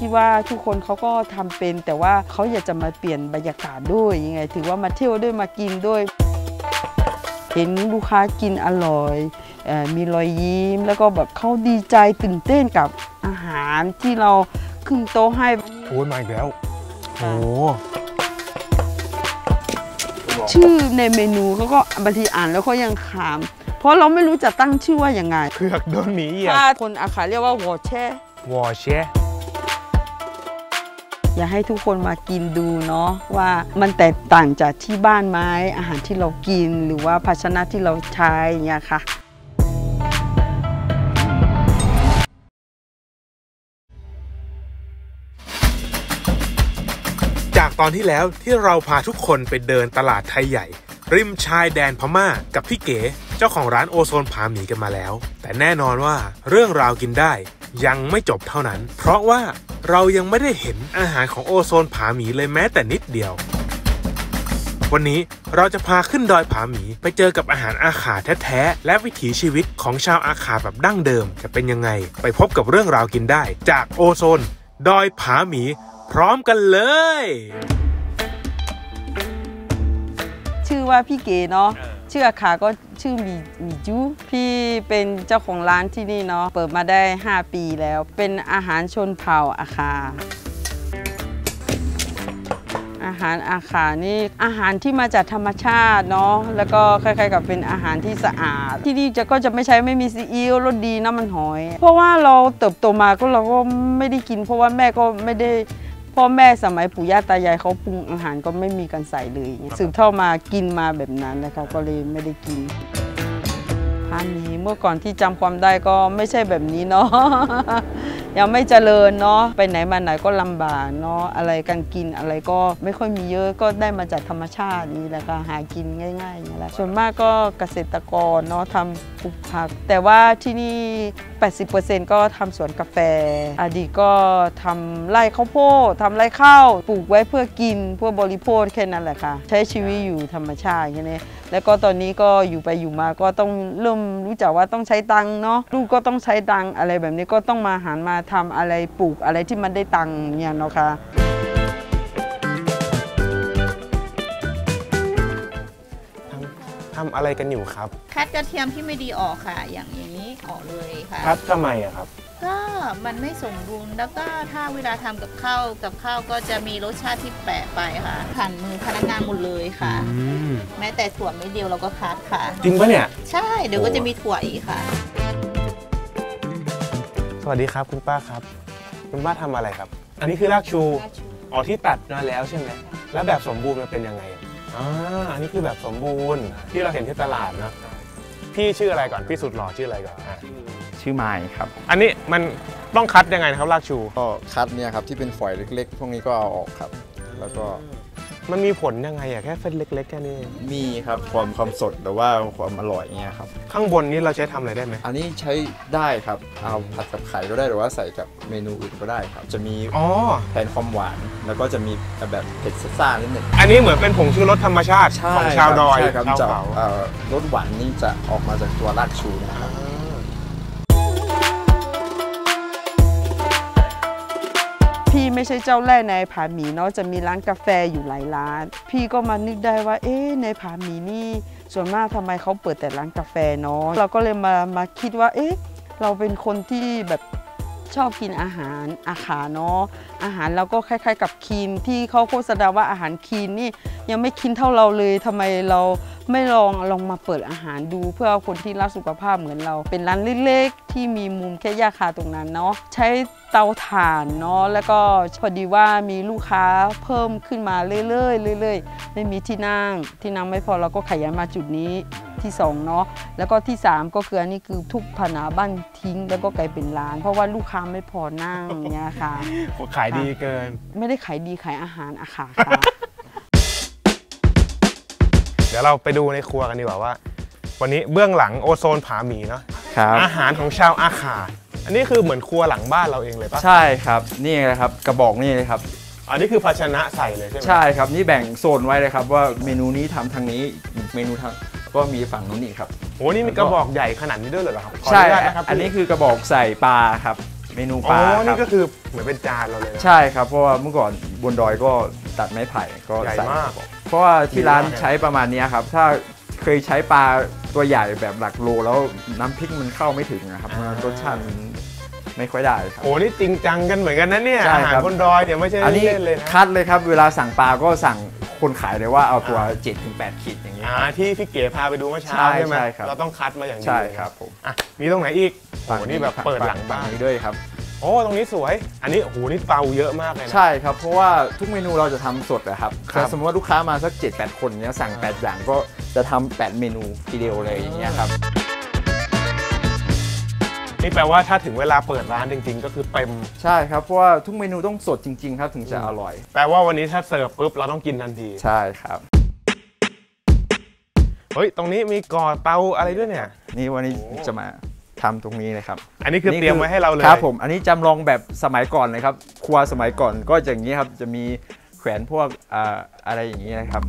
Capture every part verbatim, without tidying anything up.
คิดว่าทุกคนเขาก็ทำเป็นแต่ว่าเขาอยากจะมาเปลี่ยนบรรยากาศด้วยยังไงถือว่ามาเที่ยวด้วยมากินด้วยเห็นลูกค้ากินอร่อยมีรอยยิ้มแล้วก็แบบเขาดีใจตื่นเต้นกับอาหารที่เราขึ้นโต๊ะให้โอ้ยมาอีกแล้วโอ้ชื่อในเมนูเขาก็บางทีอ่านแล้วเขายังขำเพราะเราไม่รู้จะตั้งชื่อว่าอย่างไงเผือกโดนหมีเหยียบคนอาขาเรียกว่าวอแช่วอแช่อยากให้ทุกคนมากินดูเนาะว่ามันแตกต่างจากที่บ้านไหมอาหารที่เรากินหรือว่าภาชนะที่เราใช้เนี่ยค่ะจากตอนที่แล้วที่เราพาทุกคนไปเดินตลาดไทยใหญ่ริมชายแดนพม่ากับพี่เก๋เจ้าของร้านโอโซนผาหมีกันมาแล้วแต่แน่นอนว่าเรื่องราวกินได้ยังไม่จบเท่านั้นเพราะว่าเรายังไม่ได้เห็นอาหารของโอโซนผาหมีเลยแม้แต่นิดเดียววันนี้เราจะพาขึ้นดอยผาหมีไปเจอกับอาหารอาขาแท้ๆและวิถีชีวิตของชาวอาขาแบบดั้งเดิมจะเป็นยังไงไปพบกับเรื่องราวกินได้จากโอโซนดอยผาหมีพร้อมกันเลยชื่อว่าพี่เก๋เนาะชื่ออาขาก็ชื่อมีมีจูพี่เป็นเจ้าของร้านที่นี่เนาะเปิดมาได้ห้าปีแล้วเป็นอาหารชนเผ่าอาขาอาหารอาขานี่อาหารที่มาจากธรรมชาติเนาะแล้วก็คล้ายๆกับเป็นอาหารที่สะอาดที่นี่จะก็จะไม่ใช้ไม่มีซีอิ๊วรสดีน้ำมันหอยเพราะว่าเราเติบโตมาก็เราก็ไม่ได้กินเพราะว่าแม่ก็ไม่ได้พ่อแม่สมัยปู่ย่าตายายเขาปรุงอาหารก็ไม่มีการใส่เลยสืบทอดมากินมาแบบนั้นนะคะก็เลยไม่ได้กินผาหมีเมื่อก่อนที่จำความได้ก็ไม่ใช่แบบนี้เนาะยังไม่เจริญเนาะไปไหนมาไหนก็ลำบากเนาะอะไรการกินอะไรก็ไม่ค่อยมีเยอะก็ได้มาจากธรรมชาตินี่แหละค่ะหากินง่ายๆนี่แหละส่วนมากก็เกษตรกรเนาะทำปลูกผักแต่ว่าที่นี่ แปดสิบเปอร์เซ็นต์ ก็ทำสวนกาแฟอดีตก็ทำไร่ข้าวโพดทำไร่ข้าวปลูกไว้เพื่อกินเพื่อบริโภคแค่นั้นแหละค่ะใช้ชีวิตอยู่ธรรมชาติแค่นี้แล้วก็ตอนนี้ก็อยู่ไปอยู่มาก็ต้องเริ่มรู้จักว่าต้องใช้ตังค์เนาะลูกก็ต้องใช้ตังค์อะไรแบบนี้ก็ต้องมาหันมาทำอะไรปลูกอะไรที่มันได้ตังค์เนี่ยเนาะค่ะทำอะไรกันอยู่ครับคัดกระเทียมที่ไม่ดีออกค่ะอย่างนี้ออกเลยค่ะคัดทำไมอะครับก็มันไม่สมบูรณ์แล้วก็ถ้าเวลาทำกับข้าวกับข้าวก็จะมีรสชาติที่แปลกไปค่ะผ่านมือพนักงานหมดเลยค่ะแม้แต่ถั่วไม่เดียวเราก็คัดค่ะจริงปะเนี่ยใช่เดี๋ยวก็จะมีถั่วอีกค่ะสวัสดีครับคุณป้าครับคุณป้าทำอะไรครับอันนี้คือรากชูอ๋อที่ตัดมาแล้วใช่ไหมแล้วแบบสมบูรณ์มันเป็นยังไงอ่าอันนี้คือแบบสมบูรณ์ที่เราเห็นที่ตลาดนะพี่ชื่ออะไรก่อนพี่สุดหล่อชื่ออะไรก่อนชื่อไมค์ครับอันนี้มันต้องคัดยังไงนะครับรากชูก็คัดเนี่ยครับที่เป็นฝอยเล็กๆพวกนี้ก็เอาออกครับแล้วก็มันมีผลยังไงอะแค่เส้นเล็กๆแค่นี้มีครับความความสดหรือว่าความอร่อยเงี้ยครับข้างบนนี้เราใช้ทำอะไรได้ไหมอันนี้ใช้ได้ครับเอาผัดกับไข่ก็ได้หรือว่าใส่กับเมนูอื่นก็ได้ครับจะมีแทนความหวานแล้วก็จะมีแบบเผ็ดซ่านิดหนึ่งอันนี้เหมือนเป็นผงชูรสธรรมชาติของชาวดอยใช่ครับจะรสหวานนี่จะออกมาจากตัวรากชูนะครับพี่ไม่ใช่เจ้าแรกในผาหมีเนาะจะมีร้านกาแฟอยู่หลายร้านพี่ก็มานึกได้ว่าเอ๊ะในผาหมีนี่ส่วนมากทำไมเขาเปิดแต่ร้านกาแฟเนาะเราก็เลยมามาคิดว่าเอ๊ะเราเป็นคนที่แบบชอบกินอาหารอาขาเนาะอาหารเราก็คล้ายๆกับคีนที่เขาโฆษณาว่าอาหารคีนนี่ยังไม่คีนเท่าเราเลยทำไมเราไม่ลองลองมาเปิดอาหารดูเพื่อคนที่รักสุขภาพเหมือนเราเป็นร้านเล็กๆที่มีมุมแค่ย่าคาตรงนั้นเนาะใช้เตาถ่านเนาะแล้วก็พอดีว่ามีลูกค้าเพิ่มขึ้นมาเรื่อยๆเรื่อยๆไม่มีที่นั่งที่นั่งไม่พอเราก็ขยายมาจุดนี้ที่สองเนาะแล้วก็ที่สามก็คืออันนี้คือทุกผนาบ้านทิ้งแล้วก็กลายเป็นร้านเพราะว่าลูกค้าไม่พอนั่งเนี่ยค่ะขายดีเกินไม่ได้ขายดีขายอาหารอาขาค่ะเดี๋ยวเราไปดูในครัวกันดีกว่าว่าวันนี้เบื้องหลังโอโซนผาหมีเนาะอาหารของชาวอาขาอันนี้คือเหมือนครัวหลังบ้านเราเองเลยปะใช่ครับนี่เลยครับกระบอกนี่เลยครับอันนี้คือภาชนะใส่เลยใช่ไหมใช่ครับนี่แบ่งโซนไว้เลยครับว่าเมนูนี้ทำทางนี้เมนูทางก็มีฝั่งนู้นนี่ครับโอ้นี่มีกระบอกใหญ่ขนาดนี้ด้วยเหรอครับใช่อันนี้คือกระบอกใส่ปลาครับเมนูปอ๋ลาอครันี่บก็คือเหมือนเป็นจานเราเลยนะใช่ครับเพราะว่าเมื่อก่อนบนดอยก็ตัดไม้ไผ่ก็ใหญ่ใส่มากเพราะว่าที่ร้านดีมากใช้ประมาณนี้ครับถ้าเคยใช้ปลาตัวใหญ่แบบหลักโลแล้วน้ำพริกมันเข้าไม่ถึงนะครับรสชาติมันไม่ค่อยได้ครับโอ้นี่จริงจังกันเหมือนกันนะเนี่ยใช่อาหารครับบนดอยเนี่ยไม่ใช่อันนี้เล่นๆเลยนะคัดเลยครับเวลาสั่งปลาก็สั่งคนขายเลยว่าเอาตัว เจ็ดถึงแปด ขีดอย่างนี้อ่าครับที่พี่เก๋พาไปดูเมื่อเช้าใช่ใช่ไหมใช่ครับเราต้องคัดมาอย่างดีใช่ครับผมอ่ะมีตรงไหนอีกโอ้นี่แบบเปิดหลังบ้านนี้ด้วยครับโอ้ตรงนี้สวย อันนี้โอ้โหนี่เตาเยอะมากเลยนะใช่ครับเพราะว่าทุกเมนูเราจะทำสดนะครับครับถ้าสมมติว่าลูกค้ามาสัก เจ็ดแปด คนเนี้ยสั่งแปดอย่างก็จะทำแปดเมนูทีเดียวเลยอย่างเงี้ยครับนี่แปลว่าถ้าถึงเวลาเปิดร้านจริงๆ ก็คือเต็มใช่ครับเพราะว่าทุกเมนูต้องสดจริงๆครับถึงจะอร่อยแปลว่าวันนี้ถ้าเสิร์ฟปุ๊บเราต้องกินทันทีใช่ครับเฮ้ยตรงนี้มีก่อเตาอะไรด้วยเนี่ยนี่วันนี้โอ้จะมาทำตรงนี้เลยครับอันนี้คือเตรียมไว้ให้เราเลยครับผมอันนี้จำลองแบบสมัยก่อนเลยครับครัวสมัยก่อนก็จะอย่างนี้ครับจะมีแขวนพวกอ่าอะไรอย่างนี้นะครับ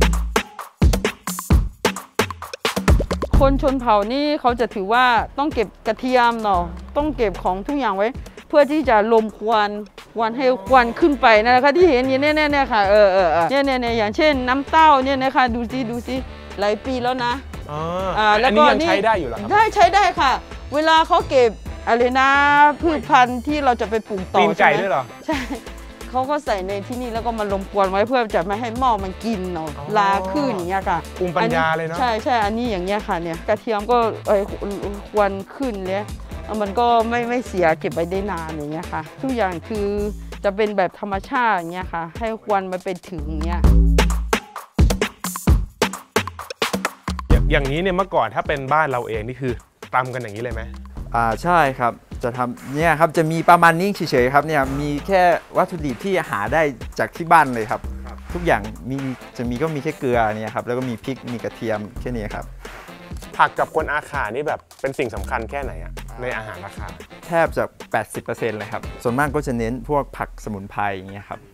คนชนเผ่านี่เขาจะถือว่าต้องเก็บกระเทียมเนาะต้องเก็บของทุกอย่างไว้ เพื่อที่จะลมควันควันให้ควันขึ้นไปนะคะที่เห็นอยู่เนี่ยเนี่ยค่ะเออเออเนี่ยเนี่ยเนี่ยอย่างเช่นน้ำเต้าเนี่ยนะคะดูซิดูซิหลายปีแล้วนะอ๋ออ่าอัแล้วนก็นี้ยังนี่ใช้ได้อยู่เหรอครับได้ใช้ได้ค่ะ เวลาเขาเก็บอะไรนะพืชพันธุ์ที่เราจะไปปลูกต่อตีนไก่ใช่ไหมด้วยเหรอใช่เขาก็ใส่ในที่นี่แล้วก็มาลมควันไว้เพื่อจะไม่ให้หม้อมันกินเนาะอ๋อลาขึ้นอย่างเงี้ยค่ะภูมิปัญญาเลยเนาะใช่ใช่อันนี้อย่างเงี้ยค่ะเนี่ยกระเทียมก็เอ้ยควันขึ้นเลยมันก็ไม่ไม่เสียเก็บไว้ได้นานอย่างเงี้ยค่ะ ทุกอย่างคือจะเป็นแบบธรรมชาติอย่างเงี้ยค่ะ ให้ควันมันไปถึงอย่างเงี้ยอย่างนี้เนี่ยเมื่อก่อนถ้าเป็นบ้านเราเองนี่คือตำกันอย่างนี้เลยไหมอ่าใช่ครับจะทำเนี่ยครับจะมีประมาณนี้เฉยๆครับเนี่ยมีแค่วัตถุดิบที่หาได้จากที่บ้านเลยครับ ทุกอย่างมีจะมีก็มีแค่เกลือเนี่ยครับแล้วก็มีพริกมีกระเทียมแค่นี้ครับผักกับคนอาขานี่แบบเป็นสิ่งสำคัญแค่ไหนอะในอาหารอาขาแทบจะ แปดสิบเปอร์เซ็นต์ เลยครับส่วนมากก็จะเน้นพวกผักสมุนไพรอย่างเงี้ยครับ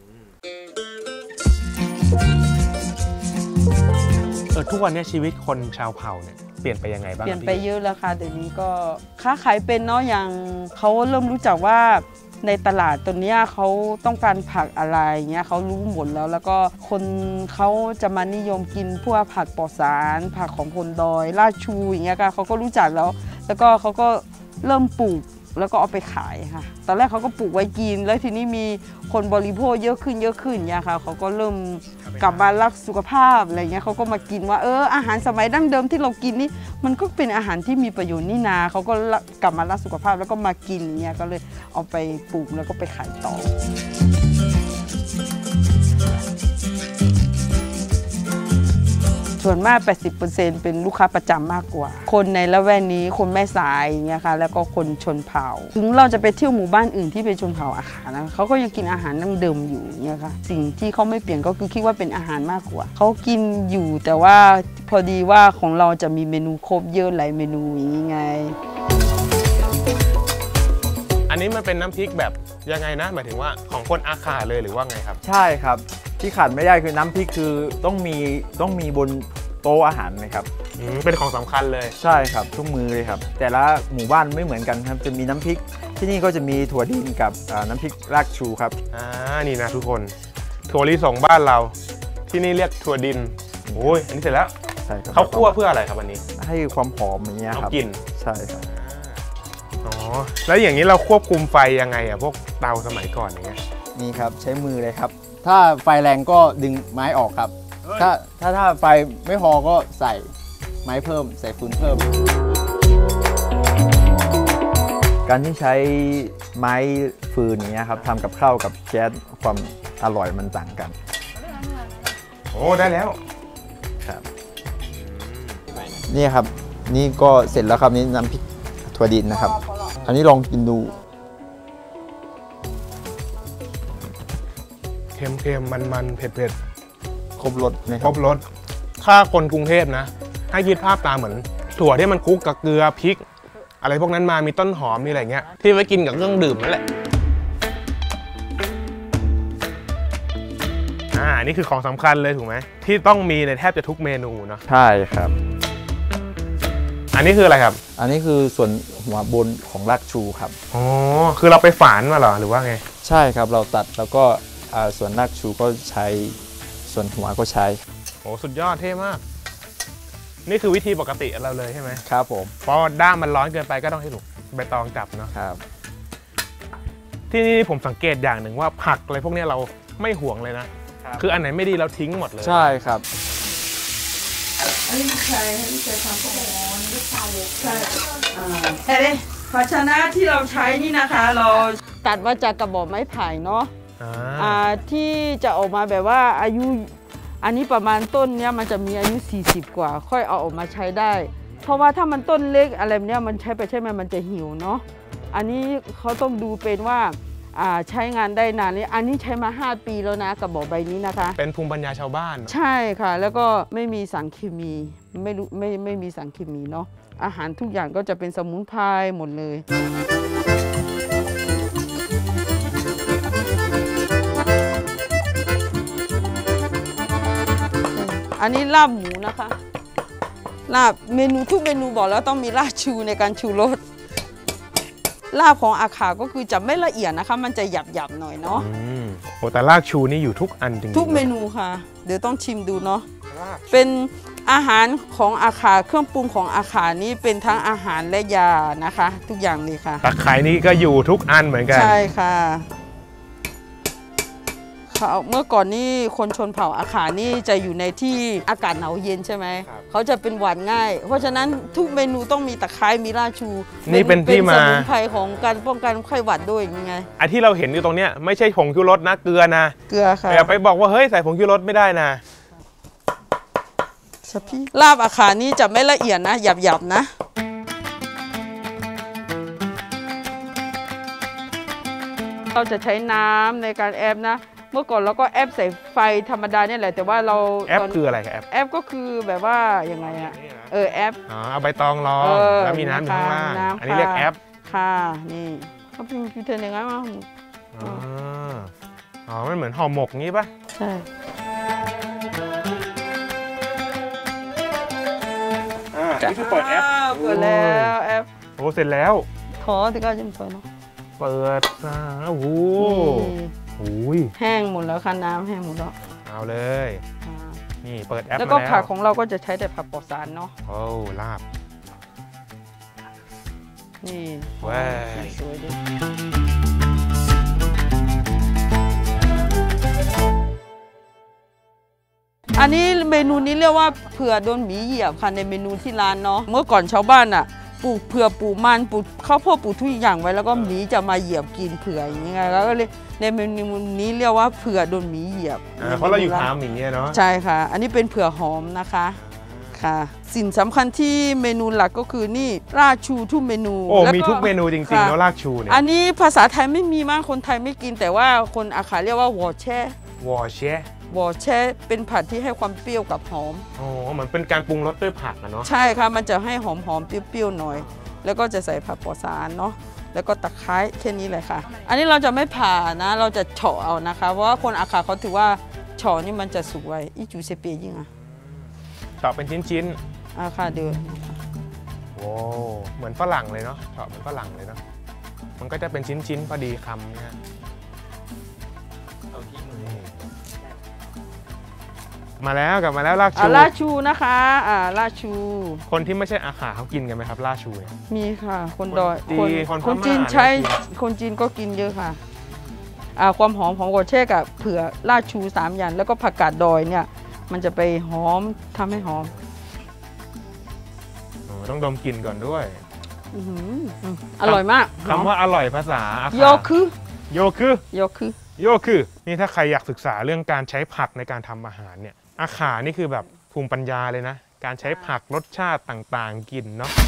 เออทุกวันนี้ชีวิตคนชาวเผ่าเนี่ยเปลี่ยนไปยังไงบ้างเปลี่ยนพี่ไปเยอะแล้วค่ะเดี๋ยวนี้ก็ค้าขายเป็นเนาะอย่างเขาเริ่มรู้จักว่าในตลาดตัวเนี้ยเขาต้องการผักอะไรเงี้ยเขารู้หมดแล้ว แล้วก็คนเขาจะมานิยมกินพวกผักปลอดสารผักของคนดอยลาดชูอย่างเงี้ยค่ะเขาก็รู้จักแล้ว แล้วก็เขาก็เริ่มปลูกแล้วก็เอาไปขายค่ะตอนแรกเขาก็ปลูกไว้กินแล้วทีนี้มีคนบริโภคเยอะขึ้นเยอะขึ้นเนี่ยค่ะเขาก็เริ่มกลับมารักสุขภาพอะไรเงี้ยเขาก็มากินว่าเอออาหารสมัยดั้งเดิมที่เรากินนี่มันก็เป็นอาหารที่มีประโยชน์นี่นาเขาก็กลับมารักสุขภาพแล้วก็มากินเนี่ยก็เลยเอาไปปลูกแล้วก็ไปขายต่อส่วนมาก แปดสิบเปอร์เซ็นต์ เป็นลูกค้าประจำมากกว่า คนในละแวกนี้คนแม่สายอย่างเงี้ยค่ะแล้วก็คนชนเผ่าถึงเราจะไปเที่ยวหมู่บ้านอื่นที่เป็นชนเผ่าอาหารนะเขาก็ยังกินอาหารดั้งเดิมอยู่เนี่ยค่ะสิ่งที่เขาไม่เปลี่ยนก็คือคิดว่าเป็นอาหารมากกว่าเขากินอยู่แต่ว่าพอดีว่าของเราจะมีเมนูครบเยอะหลายเมนูอย่างนี้ไงอันนี้มันเป็นน้ำพริกแบบยังไงนะหมายถึงว่าของคนอาขาเลยหรือว่าไงครับใช่ครับที่ขาดไม่ได้คือน้ำพริกคือต้องมีต้องมีบนโต๊ะอาหารนะครับอืมเป็นของสำคัญเลยใช่ครับทุกมือเลยครับแต่ละหมู่บ้านไม่เหมือนกันครับจะมีน้ำพริกที่นี่ก็จะมีถั่วดินกับอ่าน้ำพริกรากชูครับอ่านี่นะทุกคนถั่วลิสงบ้านเราที่นี่เรียกถั่วดินโอ้ยอันนี้เสร็จแล้วใช่ครับเขาคั่วเพื่ออะไรครับอันนี้ให้ความหอมอย่างเงี้ยครับเอากลิ่นใช่ครับอ๋อแล้วอย่างนี้เราควบคุมไฟยังไงอะพวกเตาสมัยก่อนอย่างเงี้ยนี่ครับใช้มือเลยครับถ้าไฟแรงก็ดึงไม้ออกครับถ้าถ้าถ้าไฟไม่พอก็ใส่ไม้เพิ่มใส่ฟืนเพิ่ม การที่ใช้ไม้ฟืนอย่างเงี้ยครับทำกับข้าวกับแก๊สความอร่อยมันต่างกันโอ้ได้แล้วครับนี่ครับนี่ก็เสร็จแล้วครับนี่น้ำพริกถั่วดินนะครับ อันนี้ลองกินดูเค็มเค็มมันมันเผ็ดเผ็ดครบรสนะคครรับบรสถ้าคนกรุงเทพนะให้คิดภาพตามเหมือนถั่วที่มันคลุกกับเกลือพริก อะไรพวกนั้นมามีต้นหอมมีอะไรเงี้ยที่ไว้กินกับเครื่องดื่มนั่นแหละอ่านี่คือของสำคัญเลยถูกไหมที่ต้องมีในแทบจะทุกเมนูเนาะใช่ครับอัอันนี้คืออะไรครับอันนี้คือส่วนหัวบนของรากชูครับอ๋อคือเราไปฝานมาเหรอหรือว่าไงใช่ครับเราตัดแล้วก็ส่วนรากชูก็ใช้ส่วนหัวก็ใช้โอ้สุดยอดเท่มากนี่คือวิธีปกติเราเลยใช่ไหมครับผมเพราะด้ามมันร้อนเกินไปก็ต้องให้ถูกใบตองจับเนาะครับที่นี่ผมสังเกตอย่างหนึ่งว่าผักอะไรพวกนี้เราไม่ห่วงเลยนะคืออันไหนไม่ดีเราทิ้งหมดเลยใช่ครับอันนี้ใช่อันนี้ใช่ทำก็อ๋อนี่ใช่ใช่อ่าเฮ้ยภาชนะที่เราใช้นี่นะคะเราตัดมาจากกระบอกไม้ไผ่เนาะอ่าที่จะออกมาแบบว่าอายุอันนี้ประมาณต้นเนี้ยมันจะมีอายุสี่สิบกว่าค่อยเอาออกมาใช้ได้เพราะว่าถ้ามันต้นเล็กอะไรเนี้ยมันใช้ไปใช้มามันจะหิวเนาะอันนี้เขาต้องดูเป็นว่าใช้งานได้นานเลยอันนี้ใช้มาห้าปีแล้วนะกระบอกใบนี้นะคะเป็นภูมิปัญญาชาวบ้านใช่ค่ะแล้วก็ไม่มีสารเคมีไม่รู้ไม่ไม่มีสารเคมีเนาะอาหารทุกอย่างก็จะเป็นสมุนไพรหมดเลยอันนี้ลาบหมูนะคะลาบเมนูทุกเมนูบอกแล้วต้องมีราดชูในการชูรสลาบของอาขาก็คือจะไม่ละเอียดนะคะมันจะหยาบๆหน่อยเนาะโอ้แต่รากชูนี่อยู่ทุกอันจริงๆทุกเมนูค่ะเดี๋ยวต้องชิมดูเนาะเป็นอาหารของอาขาเครื่องปรุงของอาขานี่เป็นทั้งอาหารและยานะคะทุกอย่างเลยค่ะตะไคร้นี่ก็อยู่ทุกอันเหมือนกันใช่ค่ะเมื่อก่อนนี่คนชนเผ่าอาขานี่จะอยู่ในที่อากาศหนาวเย็นใช่ไหมเขาจะเป็นหวัดง่ายเพราะฉะนั้นทุกเมนูต้องมีตะไคร้มีราชูนี่เป็นที่มาสมุนไพรของการป้องกันไข้หวัดด้วยยังไงไอ้ที่เราเห็นอยู่ตรงเนี้ยไม่ใช่ผงชูรสนะเกลือนะเกลือค่ะอย่าไปบอกว่าเฮ้ยใส่ผงชูรสไม่ได้นะพี่ลาบอาขานี่จะไม่ละเอียดนะหยาบๆนะเราจะใช้น้ำในการแอบนะเมื่อก่อนเราก็แอปใส่ไฟธรรมดาเนี่ยแหละแต่ว่าเราแอปคืออะไรครับแอปแอปก็คือแบบว่ายังไงอะเออแอปอ๋อเอาใบตองรองแล้วมีน้ำอยู่ข้างล่างอันนี้เรียกแอปค่ะนี่เขาเป็นพิเศษยังไงบ้างอ๋ออ๋อมันเหมือนห่อหมกงี้ป่ะใช่อ่านี่คือเปิดแอปเปิดแล้วแอปโอ้เสร็จแล้วขอที่ก็จะเปิดเนาะเปิดอ่าโอ้โหแห้งหมดแล้วค่ะน้ำแห้งหมดแล้วเอาเลยนี่เปิดแอปแล้วก็ผักของเราก็จะใช้แต่ผักปลอดสารเนาะโอ้ลาบนี่ว้าสวยดีอันนี้เมนูนี้เรียกว่าเผือกโดนหมีเหยียบค่ะในเมนูที่ร้านเนาะเมื่อก่อนชาวบ้านอ่ะปลูกเผือกปลูกมันปลูกข้าวโพดปลูกทุกอย่างไว้แล้วก็หมีจะมาเหยียบกินเผือกอย่างเงี้ยแล้วก็เลยในเมนูนี้เรียกว่าเผือกโดนหมีเหยียบเพราะเราอยู่ทางอย่างเงี้ยเนาะใช่ค่ะอันนี้เป็นเผือกหอมนะคะค่ะสิ่งสำคัญที่เมนูหลักก็คือนี่ราชูทุกเมนูโอ้มีทุกเมนูจริงๆแล้วราชูเนี่ยอันนี้ภาษาไทยไม่มีมากคนไทยไม่กินแต่ว่าคนอาขาเรียกว่าวอแช่วอแช่วอแช่เป็นผัดที่ให้ความเปรี้ยวกับหอมโอ้เหมือนเป็นการปรุงรสด้วยผักนะเนาะใช่ค่ะมันจะให้หอมๆเปรี้ยวๆหน่อยแล้วก็จะใส่ผักปอสารเนาะแล้วก็ตะไคร้แค่นี้เลยค่ะอันนี้เราจะไม่ผ่านะเราจะเฉาะเอานะคะเพราะว่าคนอาขาเขาถือว่าเฉาะนี่มันจะสวยอีจูเซเปียยิ่งอ่ะเฉาะเป็นชิ้นๆอ่ะค่ะเดือโอ้เหมือนฝรั่งเลยเนาะเฉาะเหมือนฝรั่งเลยเนาะมันก็จะเป็นชิ้นๆพอดีคำเนี่ยมาแล้วกลับมาแล้วลาชูลาชูนะคะอ่าลาชูคนที่ไม่ใช่อาขาเขากินกันไหมครับลาชูเนี่ยมีค่ะคนดอยคนคนจีนใช้คนจีนก็กินเยอะค่ะอ่าความหอมของโกเช่กับเผือกลาชูสามอย่างแล้วก็ผักกาดดอยเนี่ยมันจะไปหอมทำให้หอมต้องดมกลิ่นก่อนด้วยอร่อยมากคำว่าอร่อยภาษาโยคือโยคือโยคือโยคือนี่ถ้าใครอยากศึกษาเรื่องการใช้ผักในการทำอาหารเนี่ยอาขานี่คือแบบภูมิปัญญาเลยนะการใช้ผักรสชาติต่างๆกินเนาะ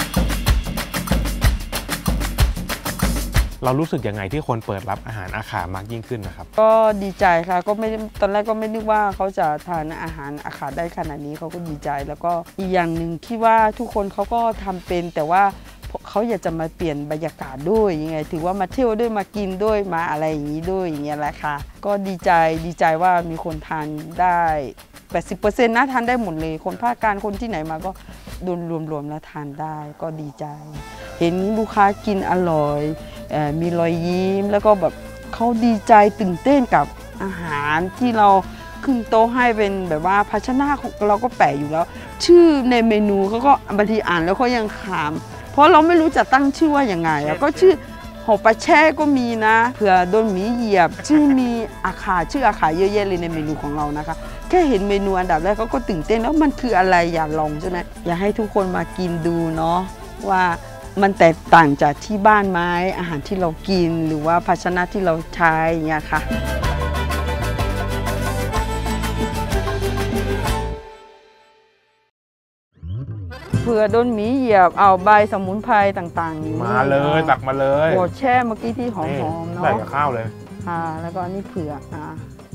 เรารู้สึกยังไงที่คนเปิดรับอาหารอาขามากยิ่งขึ้นนะครับก็ดีใจค่ะก็ไม่ตอนแรกก็ไม่นึกว่าเขาจะทานอาหารอาขาได้ขนาดนี้เขาก็ดีใจแล้วก็อีกอย่างหนึ่งคิดว่าทุกคนเขาก็ทำเป็นแต่ว่าเขาอยากจะมาเปลี่ยนบรรยากาศด้วยยังไงถือว่ามาเที่ยวด้วยมากินด้วยมาอะไรอย่างนี้ด้วยอย่างเงี้ยแหละค่ะก็ดีใจดีใจว่ามีคนทานได้ แปดสิบเปอร์เซ็นต์ นะทานได้หมดเลยคนภาคกลางคนที่ไหนมาก็โดนรวมๆแล้วทานได้ก็ดีใจ เห็นลูกค้ากินอร่อยเอ่อมีรอยยิ้มแล้วก็แบบเขาดีใจตื่นเต้นกับอาหารที่เราขึ้นโต๊ะให้เป็นแบบว่าภาชนะเราก็แปลกอยู่แล้ว ชื่อในเมนูเขาก็บางทีอ่านแล้วเขายังขำเพราะเราไม่รู้จะตั้งชื่อว่าอย่างไงแล้วก็ชื่อหอปลาแช่ก็มีนะเผื่อโดนหมีเหยียบชื่อมีอาขาชื่ออาขาเยอะแยะเลยในเมนูของเรานะคะแค่เห็นเมนูอันดับแรกเขาก็ตื่นเต้นแล้วมันคืออะไรอยากลองใช่ไหมอยากให้ทุกคนมากินดูเนาะว่ามันแตกต่างจากที่บ้านไหมอาหารที่เรากินหรือว่าภาชนะที่เราใช้อย่างเงี้ยค่ะเผื่อโดนหมีเหยียบเอาใบสมุนไพรต่างๆอย่างนี้มาเลยตักมาเลยโอแช่เมื่อกี้ที่หอมๆเนาะใส่กับข้าวเลยอ่าแล้วก็อันนี้เผือกอ่า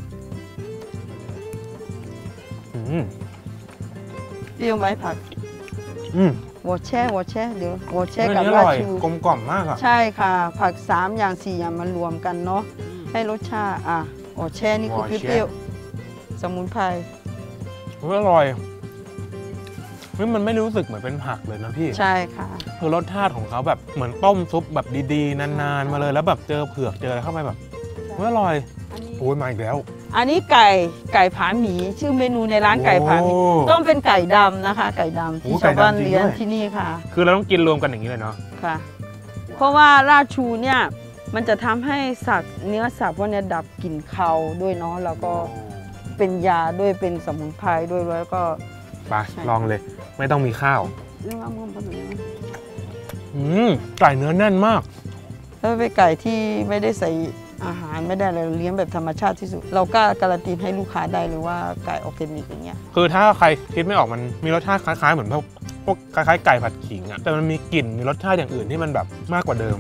อืมเปรี้ยวไหมผักอืมโอแช่โอแช่เดี๋ยวโอแช่กับราชูกลมกล่อมมากอ่ะใช่ค่ะผักสามอย่างสี่อย่างมารวมกันเนาะให้รสชาติอ่ะโอแช่นี่คือเปรี้ยวสมุนไพรอร่อยเฮ้ยมันไม่รู้สึกเหมือนเป็นผักเลยนะพี่ใช่ค่ะคือรสชาติของเขาแบบเหมือนต้มซุปแบบดีๆนานๆมาเลยแล้วแบบเจอเผือกเจออะไรเข้าไปแบบอร่อยโอ้ยมาอีกแล้วอันนี้ไก่ไก่ผาหมีชื่อเมนูในร้านไก่ผาหมีต้องเป็นไก่ดำนะคะไก่ดำที่ชาวบ้านเลี้ยงที่นี่ค่ะคือเราต้องกินรวมกันอย่างนี้เลยเนาะค่ะเพราะว่าราชูเนี่ยมันจะทำให้สัตว์เนื้อสัตว์พวกนี้ดับกลิ่นคาวด้วยเนาะแล้วก็เป็นยาด้วยเป็นสมุนไพรด้วยแล้วก็ไปลองเลยไม่ต้องมีข้าวเรื่องอ้ำๆผสมอืมไก่เนื้อแน่นมากแล้วเป็นไก่ที่ไม่ได้ใส่อาหารไม่ได้อะไรเลี้ยงแบบธรรมชาติที่สุดเรากล้าการันตีให้ลูกค้าได้เลยว่าไก่ออร์แกนิกอย่างเงี้ยคือถ้าใครคิดไม่ออกมันมีรสชาติคล้ายๆเหมือนพวกพวกคล้ายๆไก่ผัดขิงอะแต่มันมีกลิ่นมีรสชาติอย่างอื่นที่มันแบบมากกว่าเดิม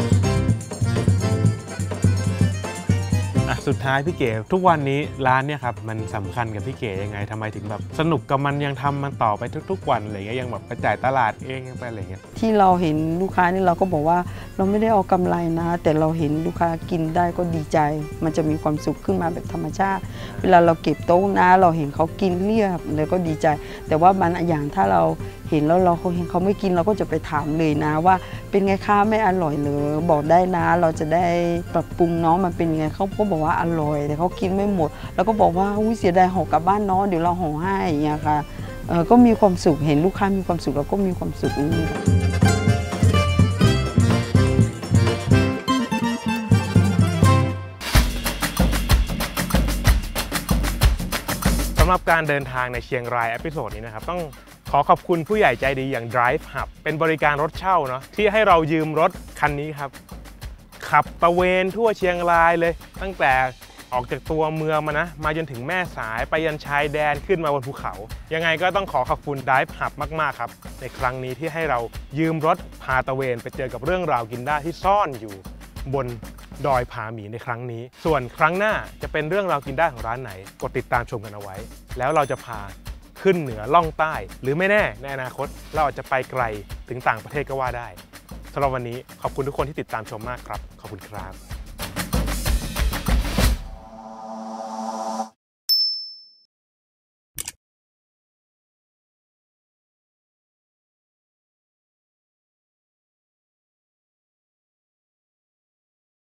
สุดท้ายพี่เก๋ทุกวันนี้ร้านเนี่ยครับมันสำคัญกับพี่เก๋ยังไงทำไมถึงแบบสนุกกับมันยังทำมันต่อไปทุกๆวันอะไรเงี้ยยังแบบกระจายตลาดเองยังไปอะไรเงี้ยที่เราเห็นลูกค้านี่เราก็บอกว่าเราไม่ได้เอากำไรนะแต่เราเห็นลูกค้ากินได้ก็ดีใจมันจะมีความสุขขึ้นมาแบบธรรมชาติเวลาเราเก็บโต๊ะนะเราเห็นเขากินเรียบแล้วก็ดีใจแต่ว่าบางอย่างถ้าเราเห็นแล้วเราเห็นเขาไม่กินเราก็จะไปถามเลยนะว่าเป็นไงคะไม่อร่อยเลยบอกได้นะเราจะได้ปรับปรุงน้องมันเป็นยังไงเขาก็บอกว่าอร่อยแต่เขากินไม่หมดแล้วก็บอกว่าอุ้ยเสียดายห่อกลับบ้านน้องเดี๋ยวเราห่อให้อย่างเงี้ยค่ะเออก็มีความสุขเห็นลูกค้ามีความสุขเราก็มีความสุขสำหรับการเดินทางในเชียงรายเอพิโซดนี้นะครับต้องขอขอบคุณผู้ใหญ่ใจดีอย่าง Drive Hub เป็นบริการรถเช่าเนาะที่ให้เรายืมรถคันนี้ครับขับตะเวนทั่วเชียงรายเลยตั้งแต่ออกจากตัวเมืองมานะมาจนถึงแม่สายไปยันชายแดนขึ้นมาบนภูเขายังไงก็ต้องขอขอบคุณ Drive Hub มากๆครับในครั้งนี้ที่ให้เรายืมรถพาตะเวนไปเจอกับเรื่องราวกินได้ที่ซ่อนอยู่บนดอยผาหมีในครั้งนี้ส่วนครั้งหน้าจะเป็นเรื่องราวกินได้ของร้านไหนกดติดตามชมกันเอาไว้แล้วเราจะพาขึ้นเหนือล่องใต้หรือไม่แน่ในอนาคตเราอาจจะไปไกลถึงต่างประเทศก็ว่าได้สำหรับวันนี้ขอบคุณทุกคนที่ติดตามชมมากครับขอบคุณครับ